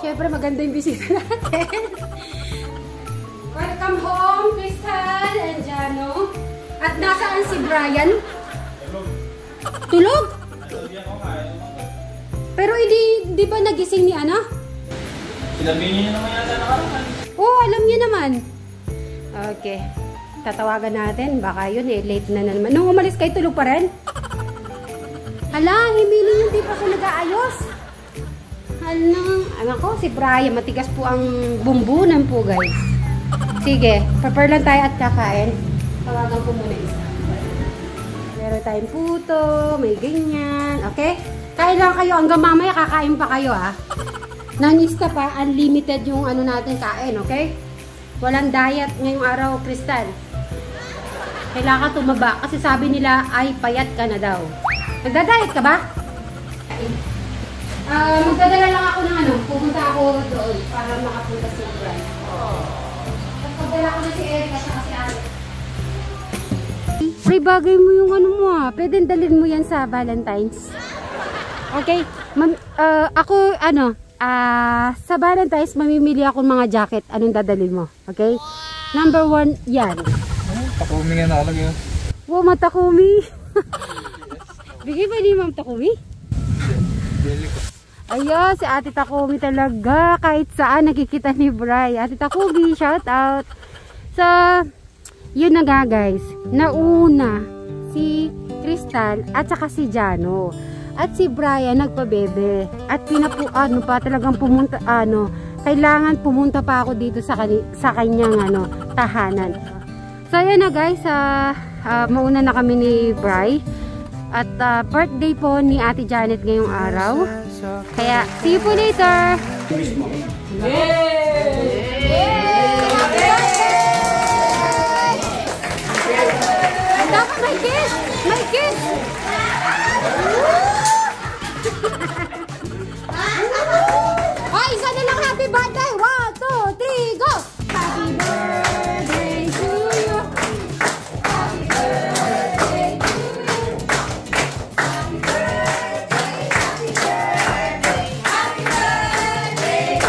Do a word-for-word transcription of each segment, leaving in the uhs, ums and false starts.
Siyempre, maganda yung bisita natin. Welcome home, Crystal and Jano. At nasaan si Brian? Tulog? Pero hindi, di ba nagising ni Ana? Sinabihin niyo naman yata nakaraan. Oo, alam niya naman. Okay. Tatawagan natin. Baka yun eh, late na naman. Nung umalis kayo, tulog pa rin? Hala, himili yung di pa siya nag-aayos. Hala, anak ko, si Brian, matigas po ang bumbunan po, guys. Sige, prepare lang tayo at kakain. Tawagan ko muna isa. Meron tayong puto, may ganyan. Okay? Kain lang kayo. Hanggang mamaya kakain pa kayo, ha? Nangista pa, unlimited yung ano natin kain, okay? Walang diet ngayong araw, Crystal. Kailangan tumaba kasi sabi nila ay payat ka na daw. Nagda-diet ka ba? Uh, magdadala lang ako ng ano, pupunta ako doon para makapunta sa Brian. Magdadala ko na si Erica siya kasi ano. Free bagay mo yung ano mo ah. Pwede dalhin mo yan sa Valentine's. Okay? Man, uh, ako ano, uh, sa Valentine's mamimili ako ng mga jacket. Anong dadalhin mo? Okay? Number one, yan. Takumi nga nakalagay yun. Wow, matakumi. Bigay ba ni Ma'am Takumi? Ayun, si Ate Takumi talaga. Kahit saan nakikita ni Bri. Ate Takumi, shout out. So, yun na nga guys. Nauna si Crystal at saka si Jano. At si Brian nagpabebe. At pinapu, ano pa talagang pumunta, ano, kailangan pumunta pa ako dito sa, sa kanyang ano, tahanan. So, ayan na guys, uh, uh, mauna na kami ni Bri. At uh, birthday po ni Ate Janet ngayong araw. Kaya, see you po later! Yay! Dapat may kiss! May kiss! Ay, isa na lang happy birthday! One, two, three, go! Happy birthday to you! Happy birthday to you! Happy birthday, happy birthday, happy birthday to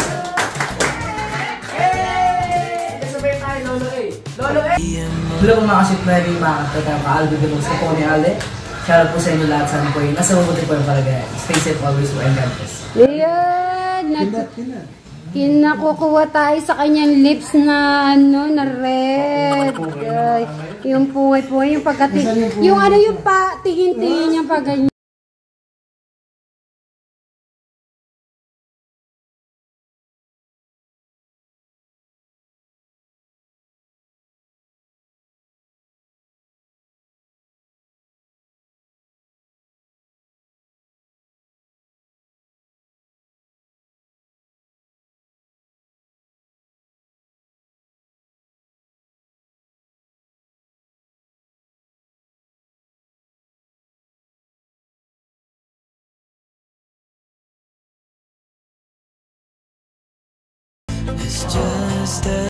you! Hey! Kasabay tayo, Lolo A. Lolo A! Hello po mga kasipwedeng mga katagam, ka-Aldo de Luz po ni Ale. Shoutout po sa inyo lahat, saan po yun. Nasa mabuti po yung palagay. Stay safe always po and God bless. Ayan! Kinakukuha tayo sa kanyang lips na ano, na red. Ay, yung puwi-puwi, yung pagkatingin. Yung ano yung pa, tingin-tingin niya pag ganyan. It's just that